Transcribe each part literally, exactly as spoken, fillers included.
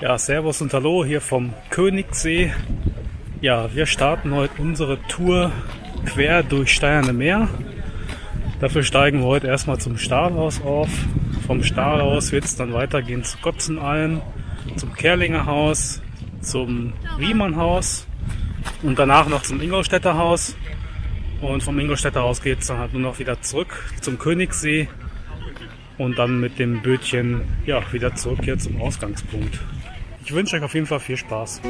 Ja, servus und hallo hier vom Königssee. Ja, wir starten heute unsere Tour quer durch Steinerne Meer. Dafür steigen wir heute erstmal zum Stahlhaus auf. Vom Stahlhaus wird es dann weitergehen zu Gotzenalm, zum Kerlinger Haus, zum Riemannhaus und danach noch zum Ingolstädter Haus. Und vom Ingolstädter Haus geht es dann halt nur noch wieder zurück zum Königssee und dann mit dem Bötchen ja, wieder zurück hier zum Ausgangspunkt. Ich wünsche euch auf jeden Fall viel Spaß.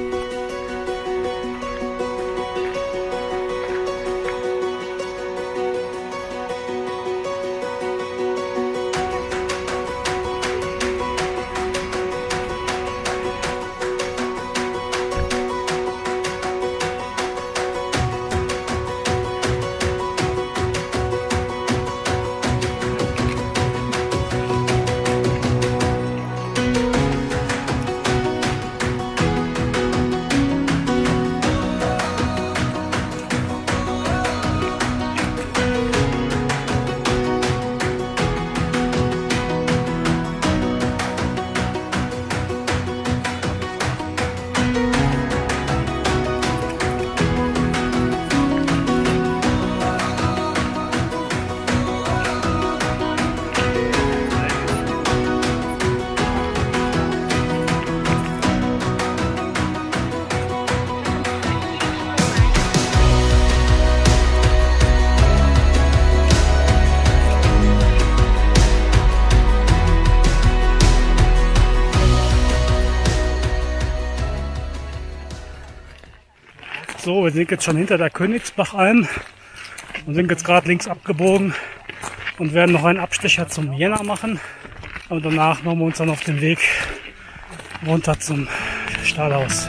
So, wir sind jetzt schon hinter der Königsbachalm und sind jetzt gerade links abgebogen und werden noch einen Abstecher zum Jänner machen. Und danach machen wir uns dann auf den Weg runter zum Stahlhaus.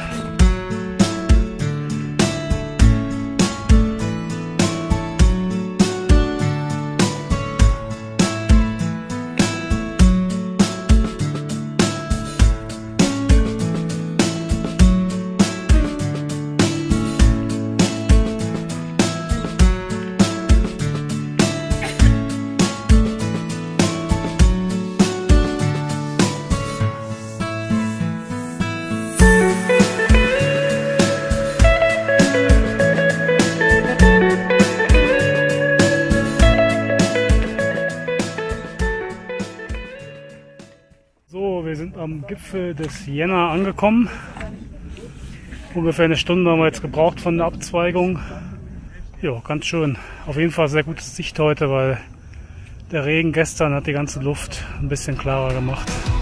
So, wir sind am Gipfel des Jänner angekommen. Ungefähr eine Stunde haben wir jetzt gebraucht von der Abzweigung. Ja, ganz schön. Auf jeden Fall sehr gute Sicht heute, weil der Regen gestern hat die ganze Luft ein bisschen klarer gemacht.